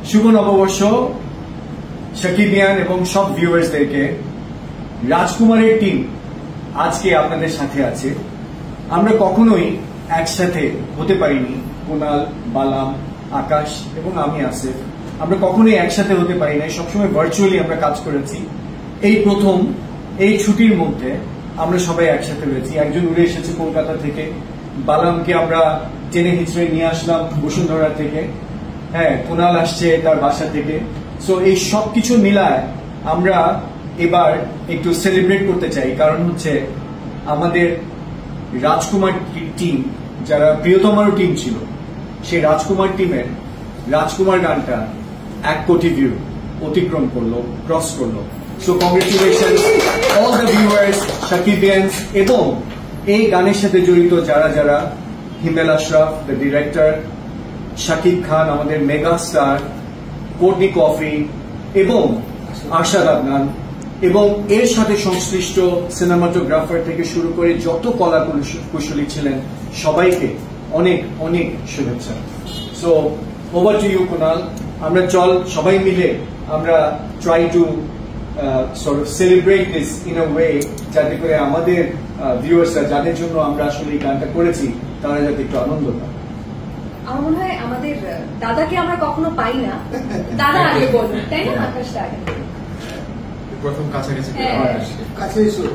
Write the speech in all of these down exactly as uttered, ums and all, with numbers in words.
শুভ নববর্ষ শাকিবিয়ান এবং সব ভিউয়ার্সদেরকে। রাজকুমারের টিম আজকে আপনাদের সাথে আছে। আমরা কখনোই একসাথে হতে পারিনি, কুনাল, বালাম, আকাশ এবং আমি আসিফ। আমরা কখনোই একসাথে হতে পারি নাই, সবসময় ভার্চুয়ালি আমরা কাজ করেছি। এই প্রথম এই ছুটির মধ্যে আমরা সবাই একসাথে হয়েছি। একজন উড়ে এসেছে কলকাতা থেকে, বালামকে আমরা টেনে হিচড়ে নিয়ে আসলাম বসুন্ধরা থেকে, হ্যাঁ কুনাল আসছে তার বাসা থেকে। সো এই সবকিছু মিলায় আমরা এবার একটু সেলিব্রেট করতে চাই, কারণ হচ্ছে আমাদের রাজকুমার টিম, যারা প্রিয়তমারও টিম ছিল, সেই রাজকুমার টিমের রাজকুমার গানটা এক কোটি ভিউ অতিক্রম করলো, ক্রস করলো। So congratulation all the viewers, Shakibians এবং এই গানের সাথে জড়িত যারা যারা, হিমেল আশরাফ দ্য ডিরেক্টর, শাকিব খান আমাদের মেগা স্টার, কোর্টনি কফি এবং আরশাদ আদনান এবং এর সাথে সংশ্লিষ্ট সিনেমাটোগ্রাফার থেকে শুরু করে যত কলা কুশলী ছিলেন সবাইকে অনেক অনেক শুভেচ্ছা। So over to you Kunal. আমরা চল সবাই মিলে আমরা try to sort of celebrate this in a way, যাতে করে আমাদের ভিউয়ার্সরা, যাদের জন্য আমরা আসলে এই গানটা করেছি, তারা যাতে একটু আনন্দ পায়। আমার মনে হয় আমাদের দাদাকে আমরা কখনো পাই না, দাদা আগে বলুন, তাই না? আকাশটা আগে প্রথম কাছাকাছি কাছে এসো।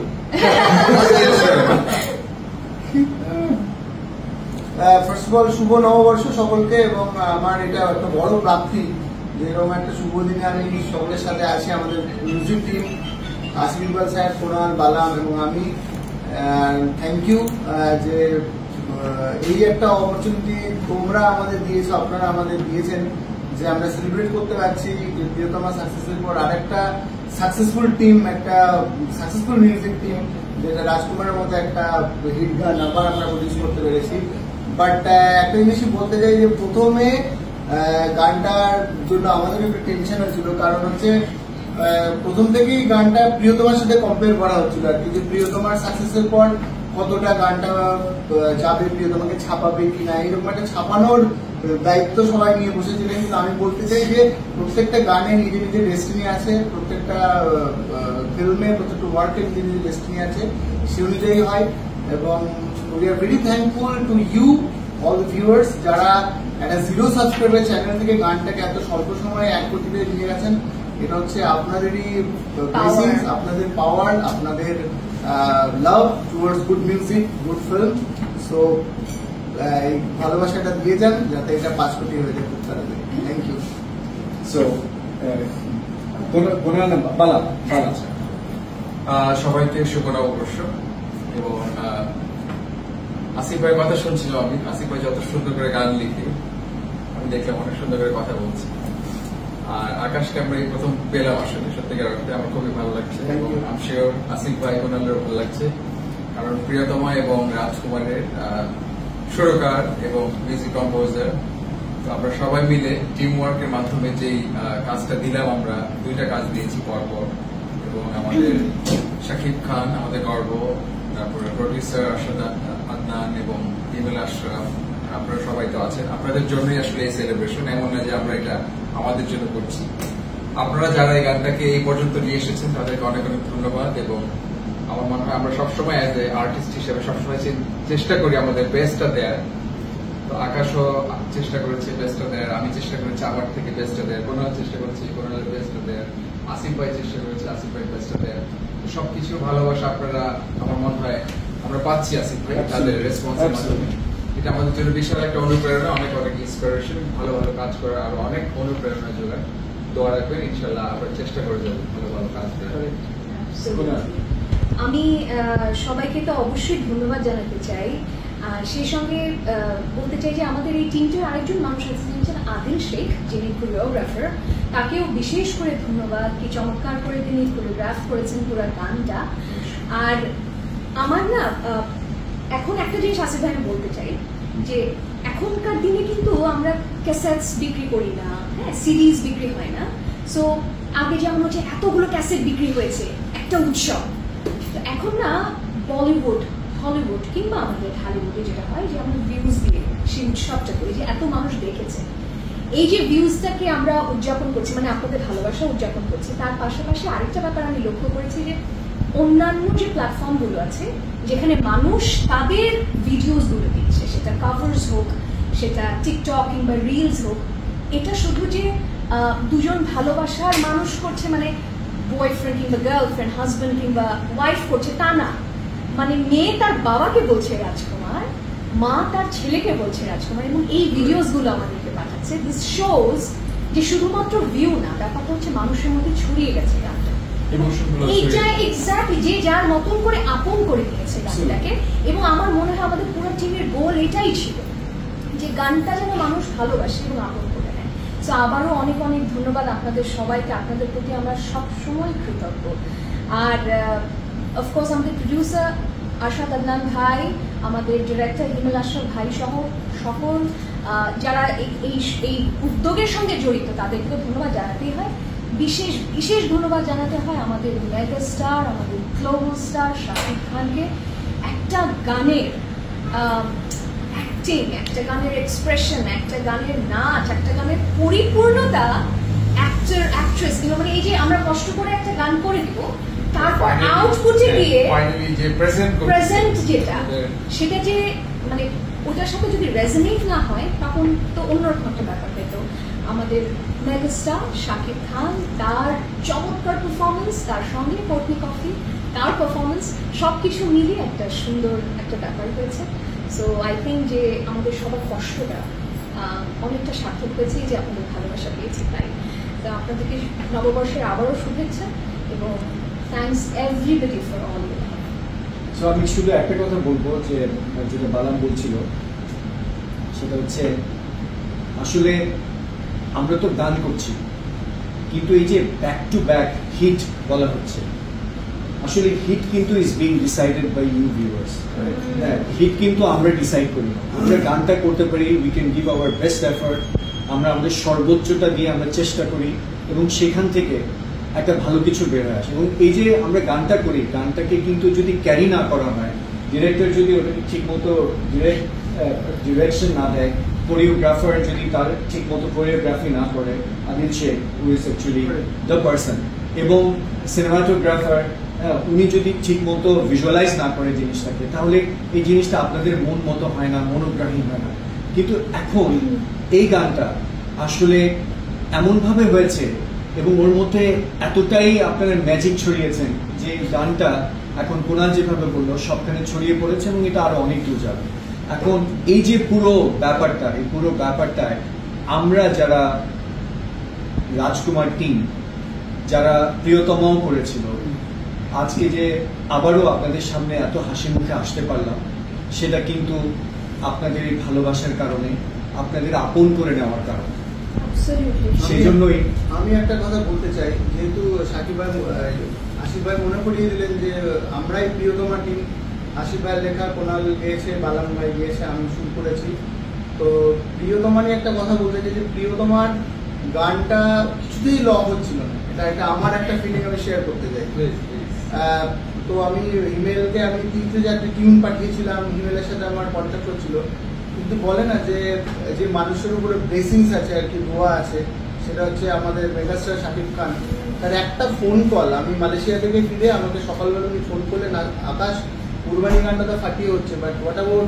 ফার্স্ট অফ অল শুভ নববর্ষ সকলকে, এবং আমার এটা একটা বড় প্রাপ্তি যে এরকম একটা শুভ দিনে আমি সকলের সাথে আছি। আমাদের music team Asif Iqbal sir, Konal, Balam এবং আমি। থ্যাংক ইউ যে এই একটা অপরচুনিটি তোমরা আমাদের দিয়েছো, আপনারা আমাদের দিয়েছেন, যে আমরা সেলিব্রেট করতে পারছি প্রিয়তমা সাকসেসের পর আরেকটা সাকসেসফুল টিম, একটা সাকসেসফুল মিউজিক টিম, যেটা রাজকুমারের মতো একটা হিট গান আবার আমরা প্রডিউস করতে পেরেছি। বাট একটা জিনিসই বলতে চাই যে প্রথমে গানটার জন্য আমাদের একটু টেনশন হয়েছিল, কারণ হচ্ছে প্রথম থেকেই গানটা প্রিয়তমার সাথে কম্পেয়ার করা হচ্ছিল আর কি, যে প্রিয়তমার সাকসেসের পর কতটা গানটা যাবে, প্রিয়তমাকে ছাপাবে কিনা, এরকম একটা ছাপানোর দায়িত্ব সবাই নিয়ে বসেছিলেন। কিন্তু আমি বলতে চাই যে প্রত্যেকটা গানে নিজের নিজের ডেস্টিনি আছে, প্রত্যেকটা ফিল্মে প্রত্যেকটা ওয়ার্কের নিজের নিজের ডেস্টিনি আছে, সে অনুযায়ী হয়। এবং we are very thankful to you all the viewers, যারা একটা জিরো সাবস্ক্রাইবার চ্যানেল থেকে গানটাকে এত স্বল্প সময়ে এক কোটিতে নিয়ে গেছেন। এটা হচ্ছে আপনাদেরই ব্লেসিংস, আপনাদের পাওয়ার, আপনাদের love towards good music, good film. So এই ভালোবাসাটা দিয়ে যান যাতে এটা পাঁচ কোটি হয়ে যায় খুব তাড়াতাড়ি। Thank you. সো বালা বালা সবাইকে শুভ নববর্ষ। এবং আসিফ ভাইয়ের কথা শুনছিল আমি, আসিফ ভাই যত সুন্দর করে গান লিখে আমি দেখলাম, অনেক সুন্দর করে কথা বলছি। আর আকাশকে আমরা এই প্রথম পেলাম, আসলে সত্যিকার অর্থে আমার খুবই ভালো লাগছে এবং আমি শিওর আসিফ ভাই কোনালেরও ভালো লাগছে, কারণ প্রিয়তমা এবং রাজকুমারের সুরকার এবং মিউজিক কম্পোজার। তো আমরা সবাই মিলে টিম ওয়ার্কের মাধ্যমে যেই কাজটা দিলাম, আমরা দুইটা কাজ দিয়েছি পরপর। এবং আমাদের শাকিব খান আমাদের গর্ব, তারপরে প্রডিউসার আরশাদ আদনান এবং হিমেল আশরাফ, আপনারা সবাই তো আছেন, আপনাদের জন্যই আসলে এই সেলিব্রেশন। এমন না যে আমরা এটা আমাদের জন্য করছি। আপনারা যারা এই গানটাকে এই পর্যন্ত নিয়ে এসেছেন তাদেরকে অনেক অনেক ধন্যবাদ। এবং আমার মনে হয় আমরা সবসময় অ্যাজ এ আর্টিস্ট হিসেবে সবসময় চেষ্টা করি আমাদের বেস্টটা দেয়ার। তো আকাশও চেষ্টা করেছে বেস্টটা দেয়ার, আমি চেষ্টা করেছি আমার থেকে বেস্টটা দেয়ার, কোনাল চেষ্টা করেছি কোনালের বেস্টটা দেয়ার, আসিফ ভাই চেষ্টা করেছে আসিফ ভাই বেস্টটা দেয়ার। সবকিছু ভালোবাসা আপনারা আমার মনে হয় আমরা পাচ্ছি আসিফ ভাই তাদের রেসপন্সের মাধ্যমে। এটা আমাদের জন্য বিশাল একটা অনুপ্রেরণা, অনেক অনেক ইন্সপিরেশন, ভালো ভালো কাজ করার আরো অনেক অনুপ্রেরণা যোগায়। দোয়া রাখবেন, ইনশাল্লাহ আমরা চেষ্টা করে যাবো ভালো ভালো কাজ করার। আমি সবাইকে তো অবশ্যই ধন্যবাদ জানাতে চাই, আর সেই সঙ্গে বলতে চাই যে আমাদের এই টিমটার আরেকজন মানুষ আছেন আদিল শেখ, যিনি কোরিওগ্রাফার, তাকেও বিশেষ করে ধন্যবাদ। কি চমৎকার করে তিনি কোরিওগ্রাফ করেছেন পুরো গানটা। আর আমার না এখন একটা জিনিস আসিফ ভাই আমি বলতে চাই যে এখনকার দিনে কিন্তু আমরা ক্যাসেটস বিক্রি করি না, হ্যাঁ সিরিজ বিক্রি হয় না। সো আগে যেমন হচ্ছে এতগুলো ক্যাসেট বিক্রি হয়েছে, একটা উৎসব। তো এখন না বলিউড, হলিউড কিংবা আমাদের হলিউডে যেটা হয় যে আমরা ভিউজ দিয়ে সেই উৎসবটা করি, যে এত মানুষ দেখেছে, এই যে ভিউজটাকে আমরা উদযাপন করছি, মানে আপনাদের ভালোবাসা উদযাপন করছি, তার পাশাপাশি আরেকটা ব্যাপার আমি লক্ষ্য করেছি যে অন্যান্য যে প্ল্যাটফর্মগুলো আছে যেখানে মানুষ তাদের ভিডিওসগুলো দিচ্ছে, সেটা কাভার্স হোক, সেটা টিকটক কিংবা রিলস হোক, এটা শুধু যে দুজন ভালোবাসার মানুষ করছে, মানে বয়ফ্রেন্ড কিংবা গার্লফ্রেন্ড, হাজব্যান্ড কিংবা ওয়াইফ করছে তা না, মানে মেয়ে তার বাবাকে বলছে রাজকুমার, মা তার ছেলেকে বলছে রাজকুমার, এবং এই ভিডিওসগুলো আমাদেরকে পাঠাচ্ছে। দিস শোজ যে শুধুমাত্র ভিউ না, ব্যাপারটা হচ্ছে মানুষের মধ্যে ছড়িয়ে গেছে গানটা, এইটা এক্স্যাক্টলি যে যার মতন করে আপন করে নিয়েছে গানটাকে। এবং আমার মনে হয় আমাদের পুরো টিমের গোল এটাই ছিল যে গানটা যেন মানুষ ভালোবাসে এবং আপন করে নেয়। তো আবারও অনেক অনেক ধন্যবাদ আপনাদের সবাইকে, আপনাদের প্রতি আমরা সবসময় কৃতজ্ঞ। আর অফকোর্স আমাদের প্রডিউসার আশাদ আদনান ভাই, আমাদের ডিরেক্টর হিমেল আশরাফ ভাই সহ সকল যারা এই এই উদ্যোগের সঙ্গে জড়িত তাদেরকেও ধন্যবাদ জানাতেই হয়। বিশেষ বিশেষ ধন্যবাদ জানাতে হয় আমাদের মেগা স্টার, আমাদের গ্লোবাল স্টার শাকিব খানকে। একটা গানের অ্যাক্টিং, একটা গানের এক্সপ্রেশন, একটা গানের নাচ, একটা গানের পরিপূর্ণতা, অ্যাক্টর অ্যাক্ট্রেস কিংবা মানে এই যে আমরা কষ্ট করে একটা গান করে দিব, তারপর আউটপুটে গিয়ে প্রেজেন্ট যেটা, সেটা যে মানে ওটার সাথে যদি রেজনেট না হয় তখন তো অন্যরকম একটা ব্যাপার পেত। আমাদের মেগাস্টার শাকিব খান, তার চমৎকার পারফরমেন্স, তার সঙ্গে কোর্টনি কফি, তার পারফরমেন্স, সবকিছু মিলিয়ে একটা সুন্দর একটা ব্যাপার হয়েছে। সো আই থিঙ্ক যে আমাদের সবার কষ্টটা অনেকটা সার্থক হয়েছে যে আপনাদের ভালোবাসা পেয়েছি। তাই তো আপনাদেরকে নববর্ষের আবারও শুভেচ্ছা এবং thanks everybody for all you. So আমি শুধু একটা কথা বলবো যে যেটা বালাম বলছিল, সেটা হচ্ছে আসলে আমরা তো গান করছি, কিন্তু এই যে ব্যাক টু ব্যাক হিট বলা হচ্ছে, আসলে হিট কিন্তু is being decided by you viewers. Hit কিন্তু আমরা ডিসাইড করি না, আমরা গানটা করতে পারি, we can give our best effort, আমরা আমাদের সর্বোচ্চটা দিয়ে আমরা চেষ্টা করি এবং সেখান থেকে একটা ভালো কিছু বের হয় আসে। এবং এই যে আমরা গানটা করি, গানটাকে কিন্তু যদি ক্যারি না করা হয়, ডিরেক্টর যদি ওটাকে ঠিক মতো ডিরেক্ট ডিরেকশন না দেয়, কোরিওগ্রাফার যদি তার ঠিক মতো কোরিওগ্রাফি না করে, Adil Sheikh who is actually the person, এবং সিনেমাটোগ্রাফার উনি যদি ঠিক মতো ভিজুয়ালাইজ না করে জিনিসটাকে, তাহলে এই জিনিসটা আপনাদের মন মতো হয় না, মনোগ্রাহী হয় না। কিন্তু এখন এই গানটা আসলে এমনভাবে হয়েছে এবং ওর মধ্যে এতটাই আপনারা ম্যাজিক ছড়িয়েছেন যে গানটা এখন কুনাল যেভাবে বললো সবখানে ছড়িয়ে পড়েছে এবং এটা আরো অনেক দূর যাবে। এখন এই যে পুরো ব্যাপারটা, এই পুরো ব্যাপারটায় আমরা যারা রাজকুমার টিম, যারা প্রিয়তমাও করেছিল, আজকে যে আবারও আপনাদের সামনে এত হাসি মুখে আসতে পারলাম, সেটা কিন্তু আপনাদের এই ভালোবাসার কারণে, আপনাদের আপন করে নেওয়ার কারণে। সেই জন্যই আমি একটা কথা বলতে চাই, যেহেতু সাকিব ভাই আশিক ভাই মনে করিয়ে দিলেন যে আমরাই প্রিয়তমা টিম, আশিক ভাইয়ের লেখা কোনাল গিয়েছে, বালাম ভাই গিয়েছে, আমি শুরু করেছি। তো প্রিয়তমা নিয়ে একটা কথা বলতে চাই যে প্রিয়তমার গানটা কিছুতেই ল হচ্ছিল না, এটা এটা আমার একটা ফিলিং আমি শেয়ার করতে চাই। তো আমি ইমেলকে আমি তিনটে চারটে টিউন পাঠিয়েছিলাম, ইমেলের সাথে আমার কন্ট্যাক্ট হচ্ছিল, কিন্তু বলে না যে যে মানুষের উপরে ব্লেসিংস আছে আর কি, দোয়া আছে, সেটা হচ্ছে আমাদের মেগাস্টার শাকিব খান। তার একটা ফোন কল, আমি মালয়েশিয়া থেকে ফিরে আমাকে সকালবেলা উনি ফোন করলেন, আকাশ কুরবানি গানটা তো ফাটিয়ে হচ্ছে, but what about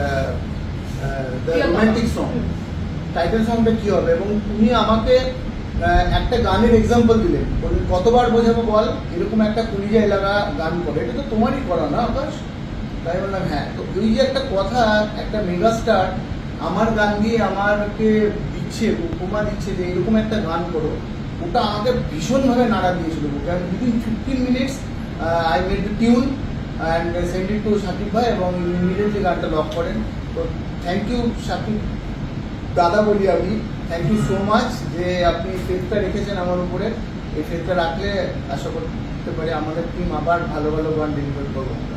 the romantic song, title সংটা কি হবে? এবং উনি আমাকে একটা গানের এক্সাম্পল দিলেন, কতবার বোঝাবো বল, এরকম একটা কুলিজা এলাকা গান করে, এটা তো তোমারই করা না আকাশ? তাই বললাম হ্যাঁ। তো ওই যে একটা কথা, একটা মেগাস্টার আমার গান দিয়ে আমাকে দিচ্ছে, উপমা দিচ্ছে যে এরকম একটা গান করো, ওটা আমাকে ভীষণভাবে নাড়া দিয়েছিল। কারণ within fifteen minutes I made the tune and send it to Shakib ভাই এবং ইমিডিয়েটলি গানটা লক করেন। তো থ্যাংক ইউ সাকিব দাদা বলি আমি, থ্যাংক ইউ সো মাচ যে আপনি ফেথটা রেখেছেন আমার উপরে। এই ফেথটা রাখলে আশা করতে পারি আমাদের টিম আবার ভালো ভালো গান ডেলিভার করবো আমরা।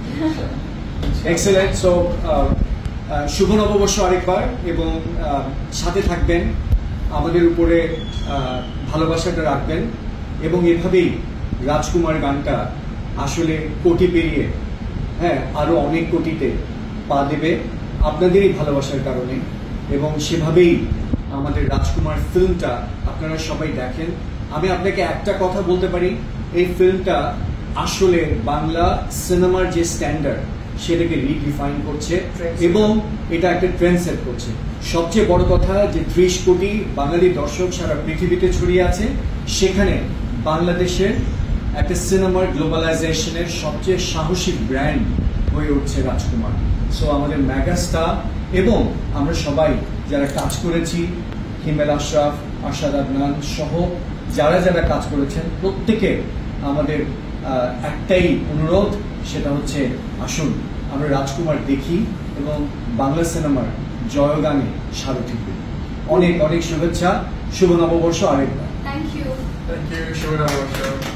এক্সেলেন্ট। সো শুভ নববর্ষ আরেকবার, এবং সাথে থাকবেন, আমাদের উপরে ভালোবাসাটা রাখবেন, এবং এভাবেই রাজকুমার গানটা আসলে কোটি পেরিয়ে হ্যাঁ আরো অনেক কোটিতে পা দেবে আপনাদেরই ভালোবাসার কারণে, এবং সেভাবেই আমাদের রাজকুমার ফিল্মটা আপনারা সবাই দেখেন। আমি আপনাকে একটা কথা বলতে পারি, এই ফিল্মটা আসলে বাংলা সিনেমার যে স্ট্যান্ডার্ড সেটাকে রিডিফাইন করছে এবং এটা একটা ট্রেন্ড সেট করছে। সবচেয়ে বড় কথা যে ত্রিশ কোটি বাঙালি দর্শক সারা পৃথিবীতে ছড়িয়ে আছে, সেখানে বাংলাদেশের একটা সিনেমার গ্লোবালাইজেশনের সবচেয়ে সাহসী ব্র্যান্ড হয়ে উঠছে রাজকুমার। সো আমাদের মেগাস্টার এবং আমরা সবাই যারা কাজ করেছি, হিমেল আশরাফ, আশাদ আদনান সহ যারা যারা কাজ করেছেন, প্রত্যেকে আমাদের একটাই অনুরোধ, সেটা হচ্ছে আসুন আমরা রাজকুমার দেখি এবং বাংলা সিনেমার জয়গানে সারথি দিই। অনেক অনেক শুভেচ্ছা, শুভ নববর্ষ আরেকবার। থ্যাংক ইউ থ্যাংক ইউ, শুভ নববর্ষ।